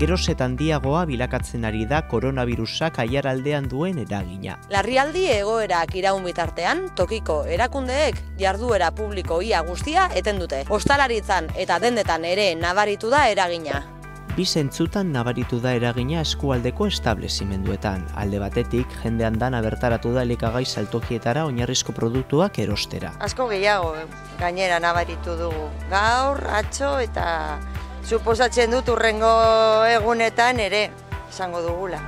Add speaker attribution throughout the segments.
Speaker 1: geroz eta handiagoa bilakatzen ari da koronabirusak Aiaraldean duen eragina.
Speaker 2: Larrialdi egoerak iraun bitartean, tokiko erakundeek jarduera publiko ia guztia eten dute. Ostalaritzan eta dendetan ere nabaritu da eragina.
Speaker 1: Bi zentzutan nabaritu da eragina eskualdeko establezimenduetan. Alde batetik, jende andana bertaratu da elikagai saltokietara oinarrizko produktuak erostera.
Speaker 3: Asko gehiago gainera nabaritu dugu. Gaur, atzo eta suposatzen dut hurrengo egunetan ere izango dugula.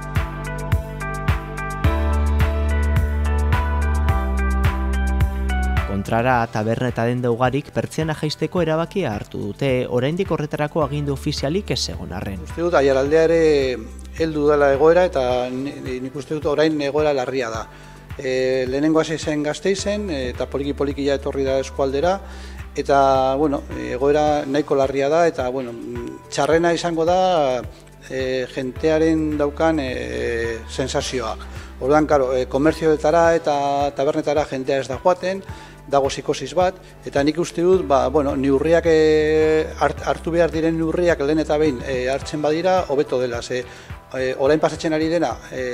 Speaker 1: Kontrara, taberna eta denda ugarik pertsiana jaisteko erabakia hartu dute, oraindik horretarako agindu ofizialik ez egon arren.
Speaker 4: Uste dut, Aiaraldea ere heldu dela egoera eta nik uste dut orain egoera larria da. Lehenengo hasi zen Gasteizen eta poliki ja etorri da eskualdera eta bueno, egoera nahiko larria da eta bueno, txarrena izango da jentearen daukan sensazioa. Orduan, karo, komertzioetara eta tabernetara jentea ez da joaten, dago psikosis bat, eta nik uste dut, neurriak hartu behar diren neurriak lehen eta behin hartzen badira, hobeto dela. Orain pasatzen ari dena,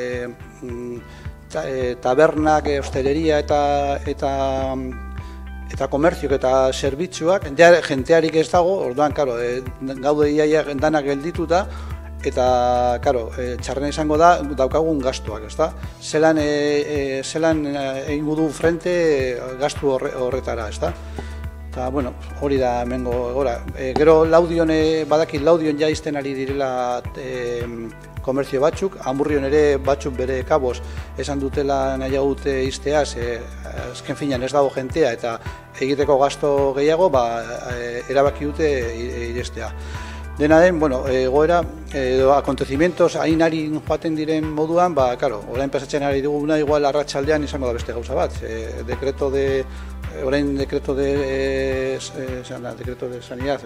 Speaker 4: tabernak, hosteleria eta komertziok eta zerbitzuak, jentearik ez dago, orduan, karo, gaude iaia danak geldituta, eta, karo, txarrena izango da, daukagun gastuak, ezta? Zelan egingo du frente gastu horretara, ezta? Eta, bueno, hori da hemengo egora. Gero badakit Laudion ja izten ari direla komertzio batzuk, Amurrion ere batzuk bere kaboz esan dutela nahiago dute izteaz, azken finean ez dago jentea eta egiteko gasto gehiago, erabaki dute irestea. Dena den, egoera, acontecimientos hain ari joaten diren moduan, orain pasatzen ari duguna igual arratsaldean izango da beste gauza bat. Decreto de sanidad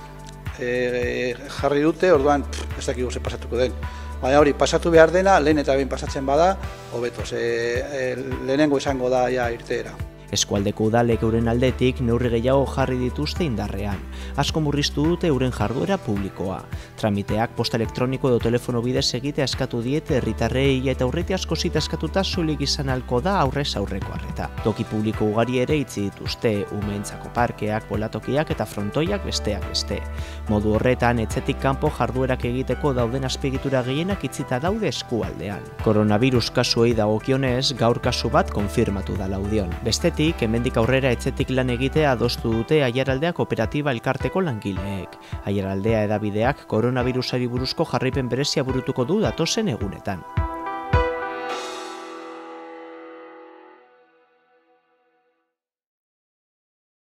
Speaker 4: jarri dute, orduan ez dakigu ze pasatuko den. Baina hori, pasatu behar dena, lehen eta behin pasatzen bada, hobeto, lehenengo izango da ja irteera.
Speaker 1: Eskualdeko udalek euren aldetik neurri gehiago jarri dituzte indarrean. Asko murriztu dute euren jarduera publikoa. Tramiteak posta elektroniko edo telefono bidez egitea eskatu diete herritarrei eta aurreti asko zita eskatuta soilik izan ahalko da aurrez aurreko arreta. Toki publiko ugari ere itxi dituzte, umeentzako parkeak, bolatokiak eta frontoiak besteak beste. Modu horretan, etxetik kanpo jarduerak egiteko dauden azpiegitura gehienak itzita daude eskualdean. Koronavirus kasuei dagokionez, gaur kasu bat konfirmatu da Laudion. Bestetik, hemendik aurrera etxetik lan egitea adostu dute Aiaraldea Kooperatiba elkarteko langileek. Aiaraldea hedabideak koronavirusari buruzko jarraipen berezia burutuko du datozen egunetan.